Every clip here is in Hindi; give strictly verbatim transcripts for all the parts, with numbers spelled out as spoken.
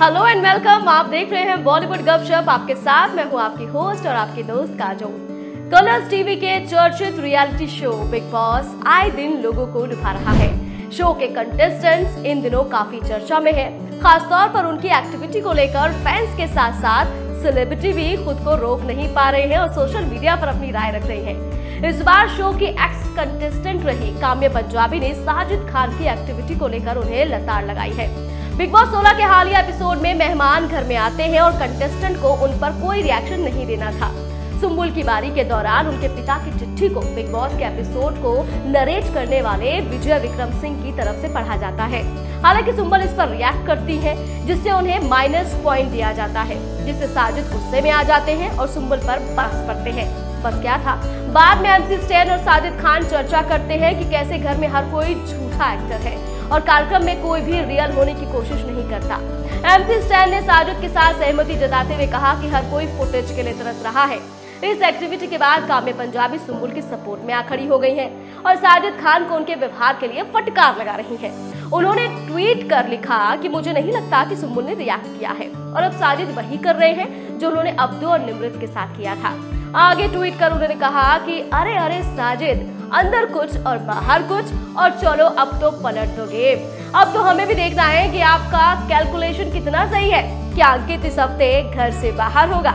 Hello and welcome. आप देख रहे हैं बॉलीवुड गपशप। आपके साथ मैं हूं आपकी होस्ट और आपकी दोस्त काजोल। कलर्स टीवी के चर्चित रियलिटी शो बिग बॉस आए दिन लोगों को लुभा रहा है। शो के कंटेस्टेंट्स इन दिनों काफी चर्चा में है, खासतौर पर उनकी एक्टिविटी को लेकर फैंस के साथ साथ सेलिब्रिटी भी खुद को रोक नहीं पा रहे हैं और सोशल मीडिया पर अपनी राय रख रहे हैं। इस बार शो की एक्स कंटेस्टेंट रही काम्या पंजाबी ने साजिद खान की एक्टिविटी को लेकर उन्हें लताड़ लगाई है। बिग बॉस सोलह के हालिया एपिसोड में मेहमान घर में आते हैं और कंटेस्टेंट को उन पर कोई रिएक्शन नहीं देना था। सुंबुल की बारी के दौरान उनके पिता की चिट्ठी को बिग बॉस के एपिसोड को नरेट करने वाले विजय विक्रम सिंह की तरफ से पढ़ा जाता है। हालांकि सुंबल इस पर रिएक्ट करती है, जिससे उन्हें माइनस पॉइंट दिया जाता है, जिससे साजिद गुस्से में आ जाते हैं और सुंबल पर बरस पड़ते हैं। बस क्या था, बाद में एमसी स्टैन और साजिद खान चर्चा करते हैं कि कैसे घर में हर कोई झूठा एक्टर है और कार्यक्रम में कोई भी रियल होने की कोशिश नहीं करता। एमसी स्टैन ने साजिद के साथ सहमति जताते हुए कहा कि हर कोई फुटेज के लिए तरस रहा है। इस एक्टिविटी के बाद काम्या पंजाबी सुंबुल की सपोर्ट में आ खड़ी हो गई हैं और साजिद खान को उनके व्यवहार के लिए फटकार लगा रही हैं। उन्होंने ट्वीट कर लिखा कि मुझे नहीं लगता कि सुंबुल ने रिएक्ट किया है और अब साजिद वही कर रहे हैं जो उन्होंने अब्दू और निमृत के साथ किया था। आगे ट्वीट कर उन्होंने कहा कि अरे अरे साजिद, अंदर कुछ और बाहर कुछ, और चलो अब तो पलट दो गेम। अब तो हमें भी देखना है कि आपका कैलकुलेशन कितना सही है। क्या अंकित इस हफ्ते घर से बाहर होगा?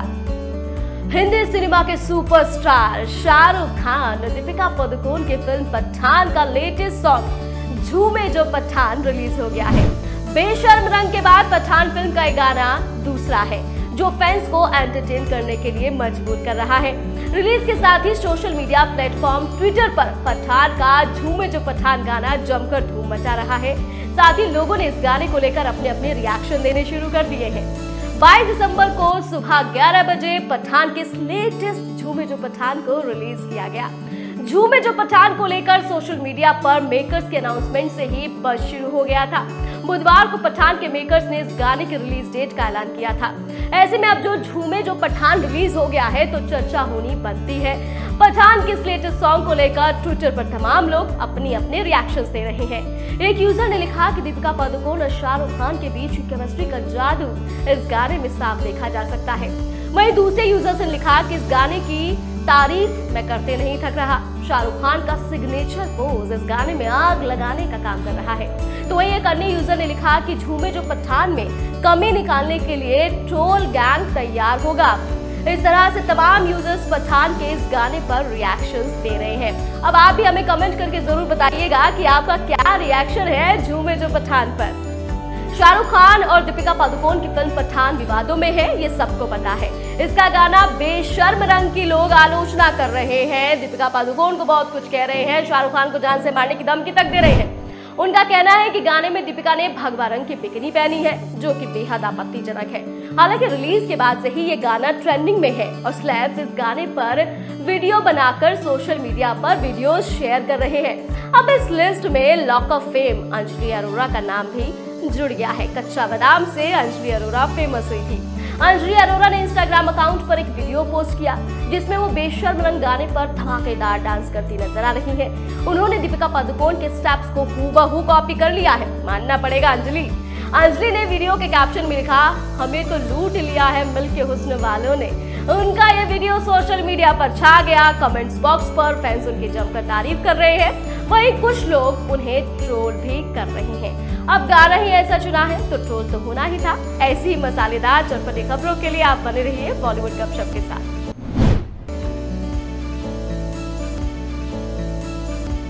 हिंदी सिनेमा के सुपरस्टार शाहरुख खान और दीपिका पादुकोण की फिल्म पठान का लेटेस्ट सॉन्ग झूमे जो पठान रिलीज हो गया है। बेशर्म रंग के बाद पठान फिल्म का गाना दूसरा है जो फैंस को एंटरटेन करने के लिए मजबूर कर रहा है। रिलीज के साथ ही सोशल मीडिया प्लेटफॉर्म ट्विटर पर पठान का झूमे जो पठान गाना जमकर धूम मचा रहा है। साथ ही लोगों ने इस गाने को लेकर अपने अपने रिएक्शन देने शुरू कर दिए हैं। बाईस दिसंबर को सुबह ग्यारह बजे पठान के लेटेस्ट झूमे जो पठान को रिलीज किया गया। झूमे जो पठान को लेकर सोशल मीडिया पर मेकर्स के अनाउंसमेंट से ही बज़ शुरू हो गया था। बुधवार को पठान के मेकर्स ने इस गाने की रिलीज डेट का ऐलान किया था। ऐसे में अब जो झूमे जो पठान रिलीज हो गया है तो चर्चा होनी बनती है। पठान के इस लेटेस्ट सॉन्ग को लेकर ट्विटर पर तमाम लोग अपनी अपने रिएक्शंस दे रहे हैं। एक यूजर ने लिखा कि दीपिका पादुकोण और शाहरुख खान के बीच केमिस्ट्री का जादू इस गाने में साफ देखा जा सकता है। वहीं दूसरे यूजर्स ने लिखा कि इस गाने की तारीफ मैं करते नहीं थक रहा। शाहरुख खान का सिग्नेचर पोज इस गाने में आग लगाने का काम कर रहा है। तो वहीं एक अन्य यूजर ने लिखा कि झूमे जो पठान में कमी निकालने के लिए ट्रोल गैंग तैयार होगा। इस तरह से तमाम यूजर्स पठान के इस गाने पर रिएक्शंस दे रहे हैं। अब आप भी हमें कमेंट करके जरूर बताइएगा कि आपका क्या रिएक्शन है झूमे जो पठान पर। शाहरुख खान और दीपिका पादुकोण की फिल्म पठान विवादों में है, ये सबको पता है। इसका गाना बेशर्म रंग की लोग आलोचना कर रहे हैं। दीपिका पादुकोण को बहुत कुछ कह रहे हैं, शाहरुख खान को जान से मारने की धमकी तक दे रहे हैं। उनका कहना है कि गाने में दीपिका ने भगवा रंग की बिकिनी पहनी है, जो कि बेहद आपत्तिजनक है। हालांकि रिलीज के बाद से ही ये गाना ट्रेंडिंग में है और सेलेब्स इस गाने पर वीडियो बनाकर सोशल मीडिया पर वीडियोस शेयर कर रहे हैं। अब इस लिस्ट में lock upp fame Anjali Arora का नाम भी जुड़ गया है। कच्चा बादाम से अंजलि अरोरा फेमस हुई थी। अंजलि अरोरा ने इंस्टाग्राम अकाउंट पर एक वीडियो पोस्ट किया जिसमें वो बेशर्म रंग गाने पर धमाकेदार डांस करती नजर आ रही है। उन्होंने दीपिका पादुकोण के स्टेप्स को हूबहू कॉपी कर लिया है, मानना पड़ेगा अंजलि। अंजलि ने वीडियो के कैप्शन में लिखा, हमें तो लूट लिया है मिलके हुस्न वालों ने। उनका ये वीडियो सोशल मीडिया पर छा गया। कमेंट्स बॉक्स पर फैंस उनकी जमकर तारीफ कर रहे हैं, वहीं कुछ लोग उन्हें ट्रोल भी कर रहे हैं। अब गाना ही ऐसा चुना है तो ट्रोल तो होना ही था। ऐसी ही मसालेदार चटपटी खबरों के लिए आप बने रहिए बॉलीवुड गपशप के साथ।